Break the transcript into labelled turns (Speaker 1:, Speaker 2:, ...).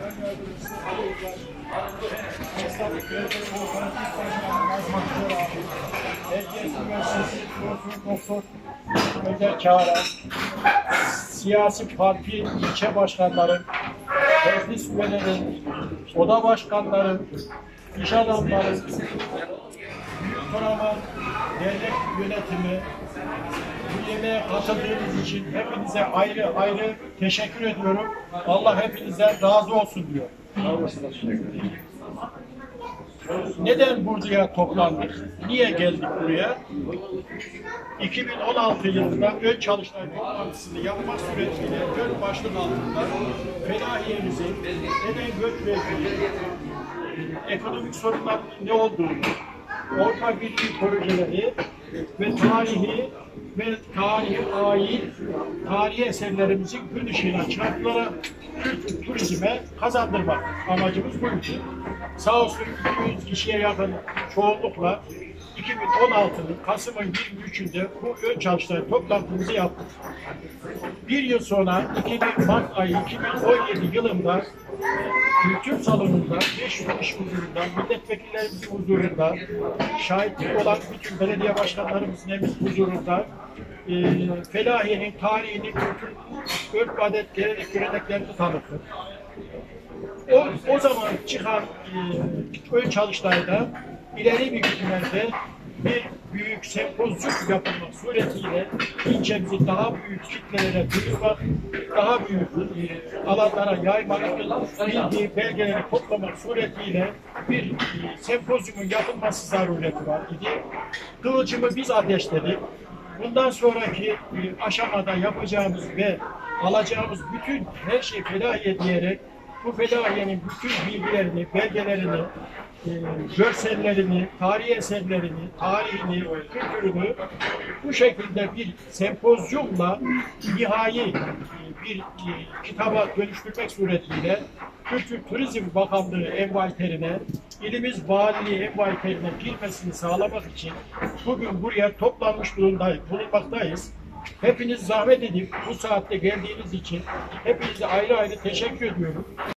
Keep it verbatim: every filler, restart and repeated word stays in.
Speaker 1: Başkan Yardımcısı Ali Uzay, Esnaflık Yönetimi Kooperatif Başkanı Nazım Akçor abi, Erciyes Üniversitesi Profesör Doktor Önder Kağran, siyasi parti ilçe başkanları, meclis üyeleri, oda başkanları, iş adamları, Büyük Karaman Devlet Yönetimi, bu yemeğe katıldığınız için hepinize ayrı ayrı teşekkür ediyorum. Allah hepinizden razı olsun diyor. Neden buraya toplandık? Niye geldik buraya? iki bin on altı yılında ön çalıştay toplantısını yapmak suretiyle ön başlık altında Felahiye'mizin neden göç verdiği, ekonomik sorunların ne olduğunu, Avrupa Birliği projeleri ve tarihi ve tarihi ait tarihi eserlerimizi gün ışığına çıkarttılara kültür turizme kazandırmak amacımız buydu. Sağ olsun iki yüz kişiye yakın çoğunlukla iki bin on altının Kasım'ın yirmi üçünde bu ön çalıştay toplantımızı yaptık. Bir yıl sonra iki bin Mart ayı iki bin on yedi yılında kültür salonunda beş yüz kişi huzurunda, milletvekillerimizin huzurunda, şahitlik olan bütün belediye başkanlarımızın huzurunda e, Felahiye'nin tarihini, kültür, örf, adet, gelenek, göreneklerini tanıttık. O, o zaman çıkan e, ön çalıştayda ileri bir günlerde bir büyük sempozyum yapılmak suretiyle ilçemizi daha büyük kitlelere duyurmak, daha büyük e, alanlara yaymak, bilgi belgeleri toplamak suretiyle bir e, sempozyumun yapılması zarureti var idi. Kılıcımı biz ateşledik. Bundan sonraki e, aşamada yapacağımız ve alacağımız bütün her şey Felahiye diyerek bu Felahiye'nin bütün bilgilerini, belgelerini, e, görsellerini, tarihi eserlerini, tarihini, kültürünü bu şekilde bir sempozyumla nihai e, bir e, kitaba dönüştürmek suretiyle Kültür Turizm Bakanlığı envanterine, ilimiz valiliği envanterine girmesini sağlamak için bugün buraya toplanmış bulunmaktayız. Hepiniz zahmet edip bu saatte geldiğiniz için hepinize ayrı ayrı teşekkür ediyorum.